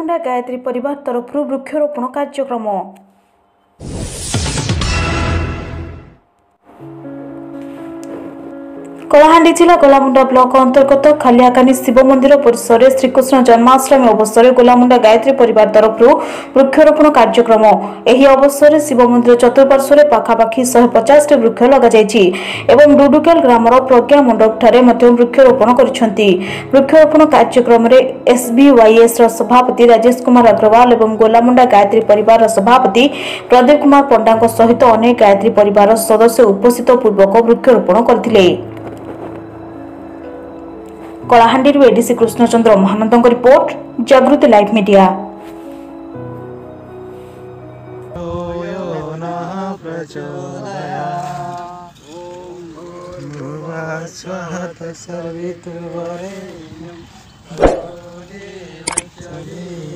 गोलामुंडा गायत्री परिवार तरफर वृक्षरोपण कार्यक्रम। कलाहांडी जिला गोलामुंडा ब्लॉक अंतर्गत खालियाकानी शिव मंदिर परिसर में श्रीकृष्ण जन्माष्टमी अवसर में गोलामुंडा गायत्री परिवार तरफर वृक्षरोपण कार्यक्रम। एही अवसर में शिव मंदिर चतुर्पार्श्व पाखापाखि 150 वृक्ष लगाई एवं डुडुकेल ग्रामर प्रज्ञा मंडप ठारे वृक्षरोपण करिसेंती। वृक्षरोपण कार्यक्रम में SBYS सभापति राजेश कुमार अग्रवाल एवं गोलामुंडा गायत्री परिवार सभापति प्रदीप कुमार पंडा सहित अनेक गायत्री परिवार सदस्य उपस्थित पूर्वक वृक्षरोपण करथिले। Kalahandi ADC Krishnachandra Mahanand report, Jagruti live media. स्वाहा सर्वितुर्वरेण्यं